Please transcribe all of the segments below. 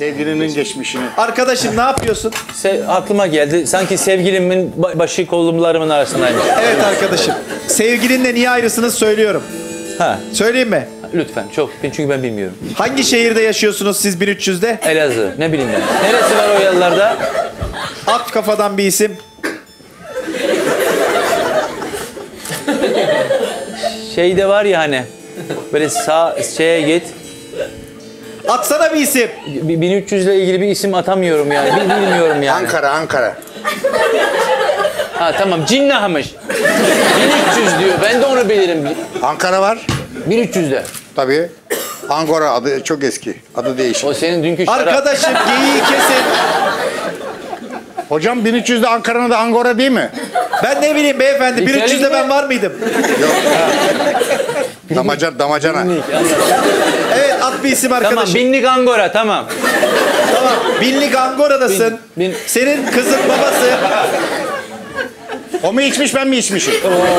Sevgilinin geçmişini. Arkadaşım ne yapıyorsun? Aklıma geldi. Sanki sevgilimin başı kolumlarımın arasındaymış. Evet arkadaşım. Sevgilinle niye ayrısınız söylüyorum. Ha, Söyleyeyim mi? lütfen. Çok. Çünkü ben bilmiyorum. Hangi şehirde yaşıyorsunuz siz 1300'de? Elazığ. Ne bileyim ben. Neresi var o yerlerde? At kafadan bir isim. Şeyde var ya hani. Böyle sağ şeye git. Atsana bir isim. 1300 ile ilgili bir isim atamıyorum yani. Bilmiyorum yani. Ankara. Ha tamam. Cinnahmış. 1300 diyor. Ben de onu bilirim. Ankara var. 1300'de. Tabii. Angora adı çok eski. Adı değişik. O senin dünkü şarap. Arkadaşım geyiği kesin. Hocam 1300'de Ankara'nın da Angora değil mi? Ben ne bileyim beyefendi. İçerik 1300'de mi? ben var mıydım? Damacana. Evet at bir isim Tamam. arkadaşım. Binlik Angora. Tamam. Tamam. Binlik Angora'dasın. Bin- Senin kızın babası. O mu içmiş ben mi içmişim?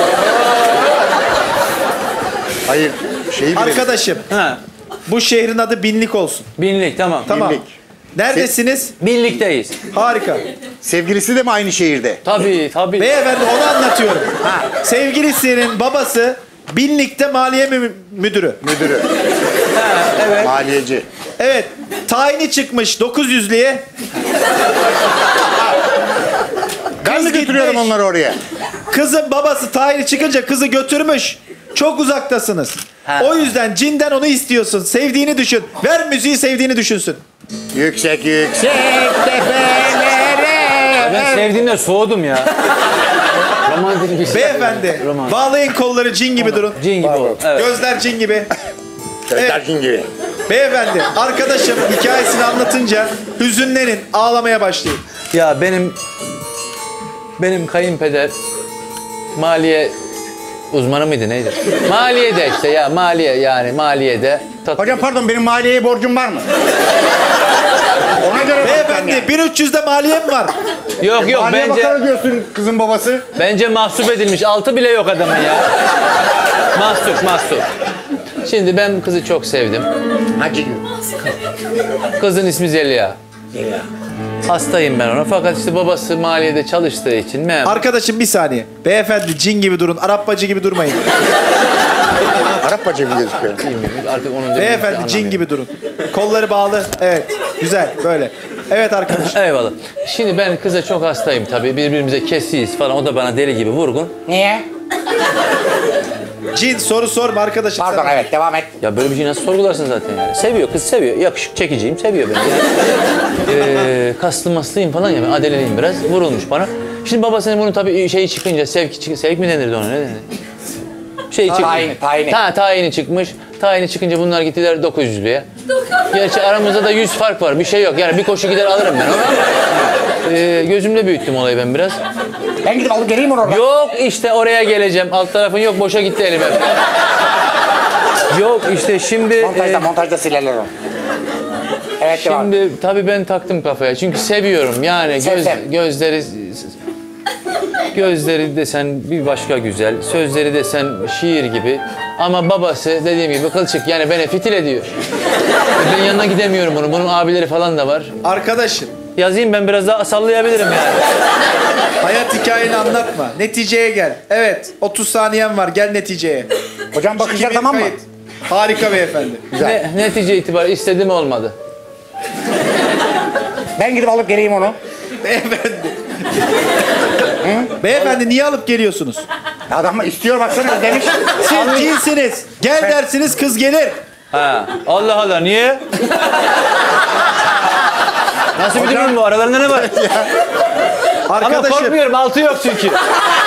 Hayır. Şeyi bilelim. Arkadaşım. Ha. Bu şehrin adı Binlik olsun. Binlik. Tamam. Tamam. Binlik. Neredesiniz? Binlikteyiz. Harika. Sevgilisi de mi aynı şehirde? Tabii. Beyefendi onu anlatıyorum. Sevgilisinin babası Binlik'te maliye müdürü. Müdürü. Ha, evet. Maliyeci. Evet. Tayini çıkmış 900'lüye. Ben Kız mi götürüyorum gitmiş. onları oraya? Kızın babası tayini çıkınca kızı götürmüş. Çok uzaktasınız. Ha. O yüzden cinden onu istiyorsun. Sevdiğini düşün. Ver müziği sevdiğini düşünsün. Yüksek tefelere. Ben sevdiğimden soğudum ya. Romantik bir şey. Beyefendi Roman. bağlayın kolları cin gibi durun. Cin gibi ol. Evet. Gözler cin gibi. Dersin gibi. Beyefendi arkadaşım hikayesini anlatınca hüzünlenin, ağlamaya başlayın. Ya benim kayınpeder maliye uzmanı mıydı neydi? Maliyede işte ya maliyede. Hocam pardon benim maliyeye borcum var mı? Ona göre Beyefendi 1300'de maliye mi var? Yok Maliye bence bakanı diyorsun kızın babası. mahsup edilmiş. Altı bile yok adamın ya. Mahsup. Şimdi ben kızı çok sevdim. Hacı. Kızın ismi Zeliha. Hastayım ben ona. Fakat işte babası maliyede çalıştığı için memur. Arkadaşım bir saniye. Beyefendi cin gibi durun. Arap bacı gibi durmayın. Arap bacı mı gözüküyor? Bilmiyorum, artık onun Beyefendi cin gibi durun. Kolları bağlı. Evet. Güzel. Böyle. Evet arkadaşım. Eyvallah. Şimdi ben kıza çok hastayım tabii. Birbirimize kesiyiz falan. O da bana deli gibi vurgun. Niye? Cin soru sorma arkadaşım. Pardon sana. evet devam et. Ya böyle bir şey nasıl sorgularsın zaten yani. Seviyor, kız seviyor. Yakışık çekiciyim, seviyor beni. Kaslı maslıyım falan ya. Ben adeleliyim biraz. Vurulmuş bana. Şimdi babasının bunu tabii şeyi çıkınca, sevk mi denirdi ona, ne denir? Şey çıkmış. Tayini. Tayini çıkmış. Tayini çıkınca bunlar gittiler 900'lüye. Gerçi aramızda da 100 fark var. Bir şey yok. Yani bir koşu gider alırım ben onu. Gözümde büyüttüm olayı ben biraz. Ben gidip alıp geleyim oradan. Yok işte oraya geleceğim. Alt tarafın yok, boşa gitti elime. Yok işte şimdi... Montajda silerler onu. Evet devam. Şimdi tabii ben taktım kafaya. Çünkü seviyorum yani gözleri desen bir başka güzel. Sözleri desen şiir gibi. Ama babası dediğim gibi kılçık yani beni fitil ediyor. Ben yanına gidemiyorum bunun. Bunun abileri falan da var. Arkadaşım. Yazayım ben biraz daha sallayabilirim yani. Hayat hikayeni anlatma. Neticeye gel. Evet. 30 saniyen var. Gel neticeye. Hocam bakışlar Kimin tamam mı? kayıt? Harika beyefendi. Netice itibariyle istedim olmadı. Ben gidip alıp geleyim onu. Beyefendi. Beyefendi niye alıp geliyorsunuz? Adam istiyor baksana demiş. Siz cinsiniz. Gel dersiniz kız gelir. Ha. Allah Allah niye? Nasıl bir durum bu? Aralarında ne var? Ama Arkadaşım. korkmuyorum altı yok çünkü.